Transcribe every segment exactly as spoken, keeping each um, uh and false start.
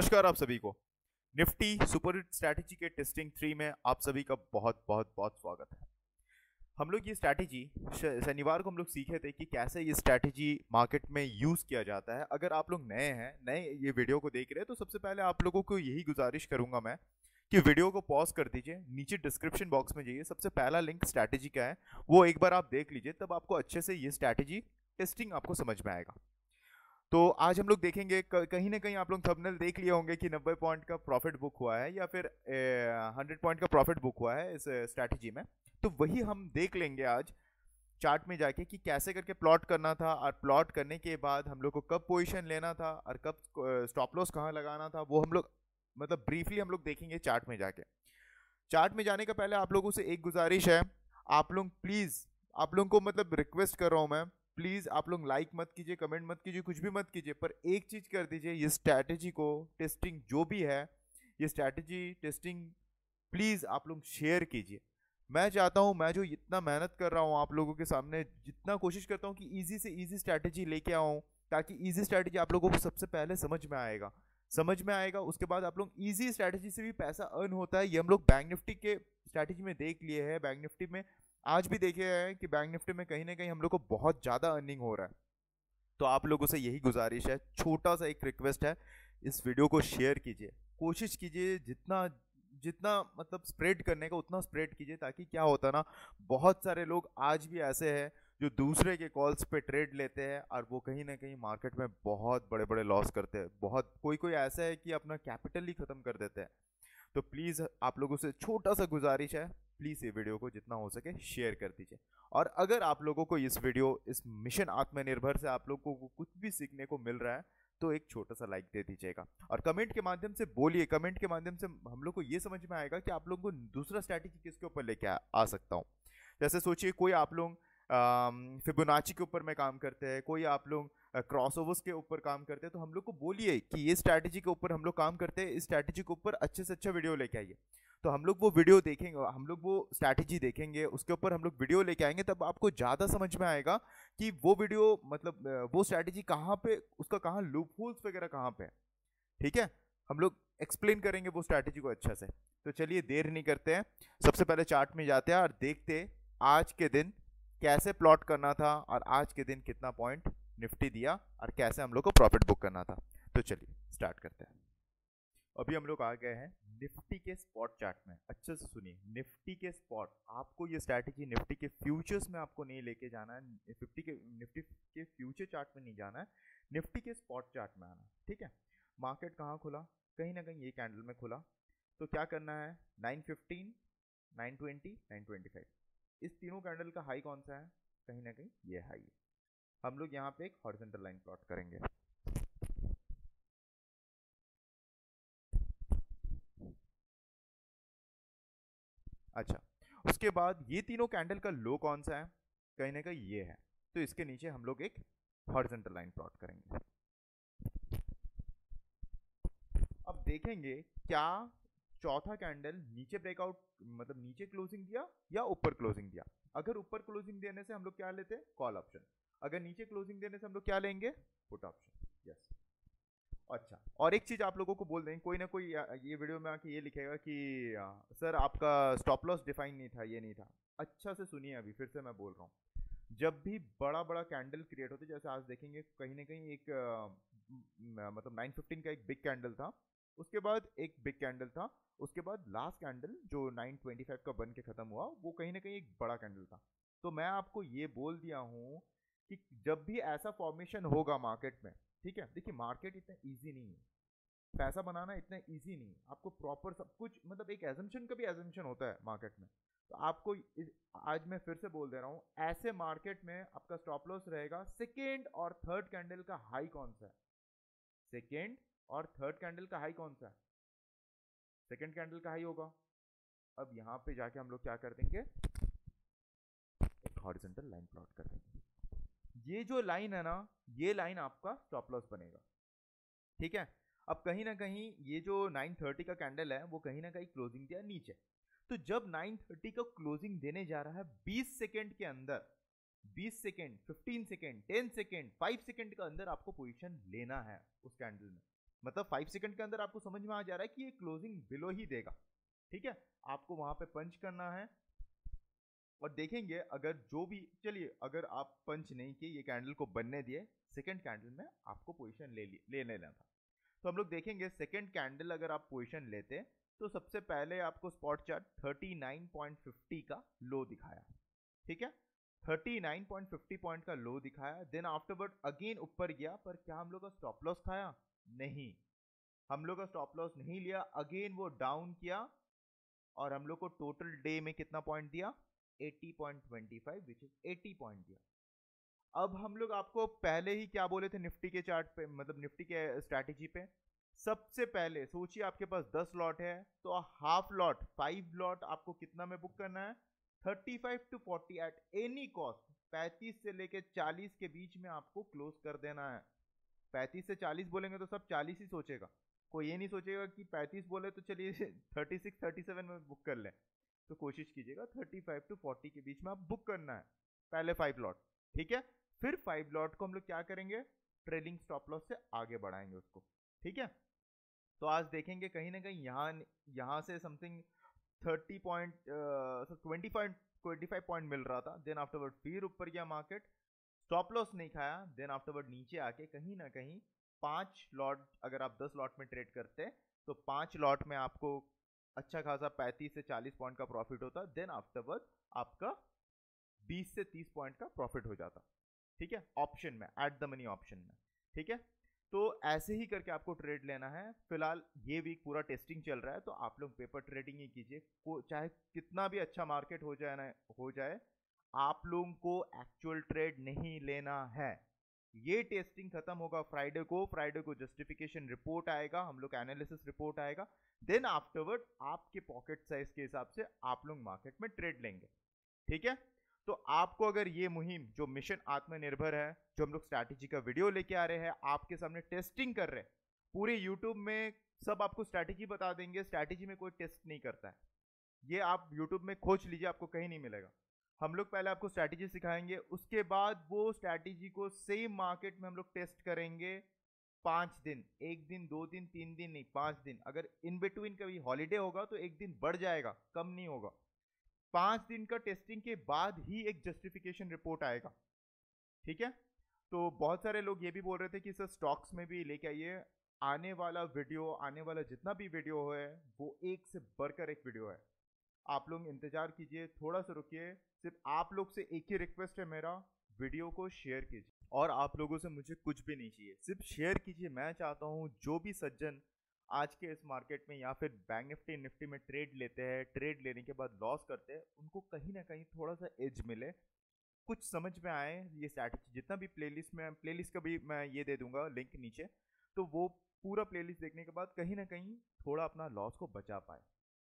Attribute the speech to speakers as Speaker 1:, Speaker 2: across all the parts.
Speaker 1: नमस्कार आप सभी को। निफ्टी सुपर हिट स्ट्रैटेजी के टेस्टिंग थ्री में आप सभी का बहुत बहुत बहुत स्वागत है। हम लोग ये स्ट्रैटेजी शनिवार को हम लोग सीखे थे कि कैसे ये स्ट्रैटेजी मार्केट में यूज किया जाता है। अगर आप लोग नए हैं, नए ये वीडियो को देख रहे हैं, तो सबसे पहले आप लोगों को यही गुजारिश करूंगा मैं कि वीडियो को पॉज कर दीजिए, नीचे डिस्क्रिप्शन बॉक्स में जाइए, सबसे पहला लिंक स्ट्रैटेजी का है, वो एक बार आप देख लीजिए, तब आपको अच्छे से ये स्ट्रैटेजी टेस्टिंग आपको समझ में आएगा। तो आज हम लोग देखेंगे, कहीं ना कहीं आप लोग थंबनेल देख लिए होंगे कि नब्बे पॉइंट का प्रॉफिट बुक हुआ है या फिर हंड्रेड पॉइंट का प्रॉफिट बुक हुआ है इस स्ट्रैटेजी में। तो वही हम देख लेंगे आज चार्ट में जाके कि कैसे करके प्लॉट करना था, और प्लॉट करने के बाद हम लोग को कब पोजीशन लेना था और कब स्टॉप लॉस कहाँ लगाना था, वो हम लोग मतलब ब्रीफली हम लोग देखेंगे चार्ट में जाके। चार्ट में जाने का पहले आप लोगों से एक गुजारिश है, आप लोग प्लीज, आप लोगों को मतलब रिक्वेस्ट कर रहा हूं मैं, प्लीज आप लोग लाइक मत कीजिए, कमेंट मत कीजिए, कुछ भी मत कीजिए, पर एक चीज कर दीजिए, ये स्ट्रैटेजी को टेस्टिंग जो भी है, ये स्ट्रैटेजी टेस्टिंग प्लीज आप लोग शेयर कीजिए। मैं चाहता हूं, मैं जो इतना मेहनत कर रहा हूं आप लोगों के सामने, जितना कोशिश करता हूं कि इजी से इजी स्ट्रैटेजी लेके आऊं, ताकि इजी स्ट्रैटेजी आप लोगों को सबसे पहले समझ में आएगा समझ में आएगा उसके बाद आप लोग इजी स्ट्रैटेजी से भी पैसा अर्न होता है। ये हम लोग बैंक निफ्टी के स्ट्रैटेजी में देख लिए हैं, बैंक निफ्टी में आज भी देखे हैं कि बैंक निफ्टी में कहीं ना कहीं हम लोग को बहुत ज्यादा अर्निंग हो रहा है। तो आप लोगों से यही गुजारिश है, छोटा सा एक रिक्वेस्ट है, इस वीडियो को शेयर कीजिए, कोशिश कीजिए जितना जितना मतलब स्प्रेड करने का उतना स्प्रेड कीजिए, ताकि क्या होता है ना, बहुत सारे लोग आज भी ऐसे हैं जो दूसरे के कॉल्स पे ट्रेड लेते हैं और वो कहीं ना कहीं मार्केट में बहुत बड़े बड़े लॉस करते हैं। बहुत कोई कोई ऐसा है कि अपना कैपिटल ही खत्म कर देते हैं। तो प्लीज़ आप लोगों से छोटा सा गुजारिश है, प्लीज़ ये वीडियो को जितना हो सके शेयर कर दीजिए। और अगर आप लोगों को इस वीडियो, इस मिशन आत्मनिर्भर से आप लोगों को कुछ भी सीखने को मिल रहा है, तो एक छोटा सा लाइक दे दीजिएगा और कमेंट के माध्यम से बोलिए। कमेंट के माध्यम से हम लोग को ये समझ में आएगा कि आप लोगों को दूसरा स्ट्रैटेजी किसके ऊपर लेके आ, आ सकता हूँ। जैसे सोचिए कोई आप लोग फिबोनाची के ऊपर में काम करते हैं, कोई आप लोग क्रॉसओवर्स के ऊपर काम करते हैं, तो हम लोग को बोलिए कि ये स्ट्रैटेजी के ऊपर हम लोग काम करते हैं, इस स्ट्रैटेजी के ऊपर अच्छे से अच्छा वीडियो लेके आइए। तो हम लोग वो वीडियो देखेंगे, हम लोग वो स्ट्रैटेजी देखेंगे, उसके ऊपर हम लोग वीडियो लेके आएंगे, तब आपको ज़्यादा समझ में आएगा कि वो वीडियो मतलब वो स्ट्रैटेजी कहाँ पे, उसका कहाँ लूप होल्स वगैरह कहाँ पे है। ठीक है, हम लोग एक्सप्लेन करेंगे वो स्ट्रैटेजी को अच्छा से। तो चलिए देर नहीं करते हैं, सबसे पहले चार्ट में जाते हैं और देखते आज के दिन कैसे प्लॉट करना था और आज के दिन कितना पॉइंट निफ्टी दिया और कैसे हम लोग को प्रॉफिट बुक करना था। तो चलिए स्टार्ट करते हैं। अभी हम लोग आ गए हैं निफ्टी के स्पॉट चार्ट में। अच्छे से सुनिए, निफ्टी के स्पॉट, आपको ये स्ट्रैटेजी निफ्टी के फ्यूचर्स में आपको नहीं लेके जाना है, निफ्टी के निफ्टी के फ्यूचर चार्ट में नहीं जाना है, निफ्टी के स्पॉट चार्ट में आना है। ठीक है, मार्केट कहाँ खुला, कहीं ना कहीं ये कैंडल में खुला, तो क्या करना है, nine fifteen, nine twenty, nine twenty five, इस तीनों कैंडल का हाई कौन सा है, कहीं ना कहीं ये हाई है। हम लोग यहाँ पे एक हॉरिजॉन्टल लाइन प्लॉट करेंगे। अच्छा, उसके बाद ये तीनों कैंडल का लो कौन सा है, कहीं ना कहीं ये है, तो इसके नीचे हम लोग एक हॉरिजॉन्टल लाइन प्लॉट करेंगे। अब देखेंगे क्या चौथा कैंडल नीचे ब्रेकआउट मतलब नीचे क्लोजिंग दिया या ऊपर क्लोजिंग दिया। अगर ऊपर क्लोजिंग देने से हम लोग क्या लेते हैं, कॉल ऑप्शन। अगर नीचे क्लोजिंग देने से हम लोग क्या लेंगे, पुट ऑप्शन। यस। अच्छा, और एक चीज आप लोगों को बोल देंगे, कोई ना कोई ये वीडियो में आके ये लिखेगा कि सर आपका स्टॉप लॉस डिफाइन नहीं था, ये नहीं था। अच्छा से सुनिए, अभी फिर से मैं बोल रहा हूँ, जब भी बड़ा बड़ा कैंडल क्रिएट होते, जैसे आज देखेंगे कहीं ना कहीं एक आ, मतलब नाइन फिफ्टीन का एक बिग कैंडल था, उसके बाद एक बिग कैंडल था, उसके बाद लास्ट कैंडल जो नाइन ट्वेंटी फाइव का बन के खत्म हुआ, वो कहीं ना कहीं एक बड़ा कैंडल था। तो मैं आपको ये बोल दिया हूँ कि जब भी ऐसा फॉर्मेशन होगा मार्केट में, ठीक है, देखिए मार्केट इतना इजी नहीं है, पैसा बनाना इतना इजी नहीं है, आपको प्रॉपर सब कुछ मतलब एक एजम्पशन का भी एजम्पशन होता है मार्केट में। तो आपको इस, आज मैं फिर से बोल दे रहा हूँ, ऐसे मार्केट में आपका स्टॉप लॉस रहेगा सेकेंड और थर्ड कैंडल का हाई कौन सा है, सेकेंड और थर्ड कैंडल का हाई कौन सा है, सेकेंड कैंडल का हाई होगा। अब यहां पे जाके हम लोग क्या कर देंगे, एक हॉरिजॉन्टल लाइन प्लॉट कर देंगे। ये जो लाइन है ना, ये लाइन आपका स्टॉप लॉस बनेगा। ठीक है, अब कहीं ना कहीं ये जो नाइन थर्टी का कैंडल है, वो कहीं ना कहीं क्लोजिंग दिया नीचे, तो जब नाइन थर्टी का क्लोजिंग देने जा रहा है बीस सेकेंड के अंदर, बीस second, fifteen second, ten second, five second के अंदर आपको पोजीशन लेना है उस कैंडल में। मतलब फाइव सेकंड के अंदर आपको समझ में आ जा रहा है कि ये क्लोजिंग बिलो ही देगा, ठीक है। आपको वहां पे पंच करना है और देखेंगे अगर जो भी, चलिए अगर आप पंच नहीं किए, ये कैंडल को बनने दिए, सेकंड कैंडल में आपको पोजीशन ले ली ले लेना था। तो हम लोग देखेंगे सेकंड कैंडल अगर आप पोजीशन लेते तो सबसे पहले आपको spot chart thirty nine point fifty का लो दिखाया, ठीक है, thirty nine point fifty point का लो दिखाया। देन आफ्टरवर्ड अगेन ऊपर गया, पर क्या हम लोग का स्टॉप लॉस खाया? नहीं, हम लोग का स्टॉप लॉस नहीं लिया। अगेन वो डाउन किया और हम लोग को टोटल डे में कितना पॉइंट दिया? Eighty point twenty five, which is eighty point दिया। अब हम लोग आपको पहले ही क्या बोले थे निफ्टी के चार्ट पे, मतलब निफ्टी के स्ट्रैटेजी पे, सबसे पहले सोचिए आपके पास दस लॉट है तो हाफ लॉट, फाइव लॉट आपको कितना में बुक करना है? Thirty five to forty eight any cost, पैंतीस से लेके चालीस के बीच में आपको क्लोज कर देना है। पैंतीस से चालीस बोलेंगे तो सब चालीस ही सोचेगा, कोई ये नहीं सोचेगा कि पैंतीस बोले तो चलिए थर्टी सिक्स थर्टी सेवन में बुक कर लें। तो कोशिश कीजिएगा थर्टी फाइव टू फोर्टी के बीच में आप बुक करना है पहले फाइव लॉट, ठीक है। फिर फाइव लॉट को हम लोग क्या करेंगे? ट्रेलिंग स्टॉप लॉस से आगे बढ़ाएंगे उसको, ठीक है। तो आज देखेंगे कहीं ना कहीं यहाँ यहाँ से something thirty point twenty five twenty five point मिल रहा था। देन आफ्टरवर्ड फिर ऊपर गया मार्केट, स्टॉप लॉस नहीं खाया। देन आफ्टरवर्ड नीचे आके कहीं ना कहीं पांच लॉट, अगर आप दस लॉट में ट्रेड करते तो पांच लॉट में आपको अच्छा खासा पैंतीस से चालीस पॉइंट का प्रॉफिट होता। देन आफ्टरवर्ड आपका बीस से तीस पॉइंट का प्रॉफिट हो जाता, ठीक है, ऑप्शन में, एट द मनी ऑप्शन में, ठीक है। तो ऐसे ही करके आपको ट्रेड लेना है। फिलहाल ये वीक पूरा टेस्टिंग चल रहा है तो आप लोग पेपर ट्रेडिंग ही कीजिए, चाहे कितना भी अच्छा मार्केट हो जाए ना हो जाए, आप लोगों को एक्चुअल ट्रेड नहीं लेना है। ये टेस्टिंग खत्म होगा फ्राइडे को, फ्राइडे को जस्टिफिकेशन रिपोर्ट आएगा, हम लोग एनालिसिस रिपोर्ट आएगा। देन आफ्टरवर्ड आपके पॉकेट साइज के हिसाब से आप लोग मार्केट में ट्रेड लेंगे, ठीक है। तो आपको अगर ये मुहिम जो मिशन आत्मनिर्भर है, जो हम लोग स्ट्रैटेजी का वीडियो लेके आ रहे हैं, आपके सामने टेस्टिंग कर रहे हैं, पूरे यूट्यूब में सब आपको स्ट्रैटेजी बता देंगे, स्ट्रैटेजी में कोई टेस्ट नहीं करता है, ये आप यूट्यूब में खोज लीजिए, आपको कहीं नहीं मिलेगा। हम लोग पहले आपको स्ट्रैटेजी सिखाएंगे, उसके बाद वो स्ट्रैटेजी को सेम मार्केट में हम लोग टेस्ट करेंगे पांच दिन, एक दिन, दो दिन, तीन दिन नहीं, पांच दिन। अगर इन बिटवीन कभी हॉलीडे होगा तो एक दिन बढ़ जाएगा, कम नहीं होगा। पांच दिन का टेस्टिंग के बाद ही एक जस्टिफिकेशन रिपोर्ट आएगा, ठीक है। तो बहुत सारे लोग ये भी बोल रहे थे कि सर स्टॉक्स में भी लेके आइए, आने वाला वीडियो, आने वाला जितना भी वीडियो है वो एक से बढ़कर एक वीडियो है। आप लोग इंतजार कीजिए, थोड़ा सा रुकिए। सिर्फ आप लोग से एक ही रिक्वेस्ट है मेरा, वीडियो को शेयर कीजिए, और आप लोगों से मुझे कुछ भी नहीं चाहिए, सिर्फ शेयर कीजिए। मैं चाहता हूँ जो भी सज्जन आज के इस मार्केट में या फिर बैंक निफ्टी निफ्टी में ट्रेड लेते हैं, ट्रेड लेने के बाद लॉस करते हैं, उनको कहीं ना कहीं थोड़ा सा एज मिले, कुछ समझ में आए ये स्ट्रैटेजी। जितना भी प्लेलिस्ट में, प्लेलिस्ट का भी मैं ये दे दूंगा लिंक नीचे, तो वो पूरा प्लेलिस्ट देखने के बाद कहीं ना कहीं थोड़ा अपना लॉस को बचा पाए।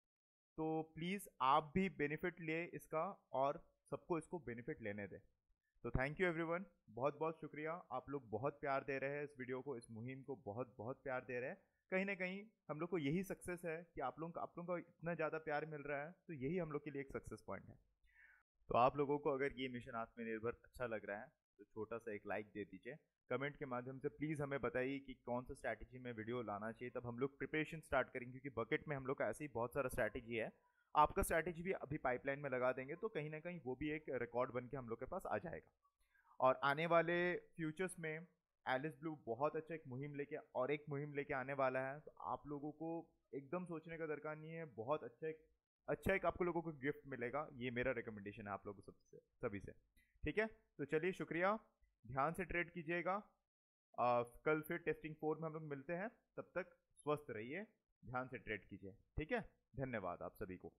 Speaker 1: तो प्लीज़ आप भी बेनिफिट ले इसका और सबको इसको बेनिफिट लेने दें। तो थैंक यू एवरीवन, बहुत बहुत शुक्रिया। आप लोग बहुत प्यार दे रहे हैं इस वीडियो को, इस मुहिम को बहुत बहुत प्यार दे रहे हैं। कहीं ना कहीं हम लोग को यही सक्सेस है कि आप लोगों को आप लोगों को इतना ज़्यादा प्यार मिल रहा है, तो यही हम लोग के लिए एक सक्सेस पॉइंट है। तो आप लोगों को अगर ये मिशन आत्मनिर्भर अच्छा लग रहा है तो छोटा सा एक लाइक दे दीजिए, कमेंट के माध्यम से प्लीज़ हमें बताइए कि कौन सा स्ट्रैटेजी में वीडियो लाना चाहिए, तब हम लोग प्रिपरेशन स्टार्ट करेंगे। क्योंकि बकेट में हम लोग का ऐसे ही बहुत सारा स्ट्रैटेजी है, आपका स्ट्रैटेजी भी अभी पाइपलाइन में लगा देंगे तो कहीं ना कहीं वो भी एक रिकॉर्ड बन के हम लोग के पास आ जाएगा। और आने वाले फ्यूचर्स में एलिस ब्लू बहुत अच्छा एक मुहिम लेके और एक मुहिम लेके आने वाला है, तो आप लोगों को एकदम सोचने का दरकार नहीं है, बहुत अच्छा एक अच्छा एक आपको लोगों को गिफ्ट मिलेगा। ये मेरा रिकमेंडेशन है आप लोगों सबसे सभी से, ठीक है। तो चलिए शुक्रिया, ध्यान से ट्रेड कीजिएगा। आ, कल फिर टेस्टिंग फोर में हम लोग मिलते हैं, तब तक स्वस्थ रहिए, ध्यान से ट्रेड कीजिए, ठीक है। धन्यवाद आप सभी को।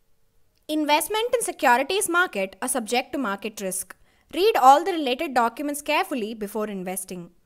Speaker 2: Investment in securities market are subject to market risk. Read all the related documents carefully before investing.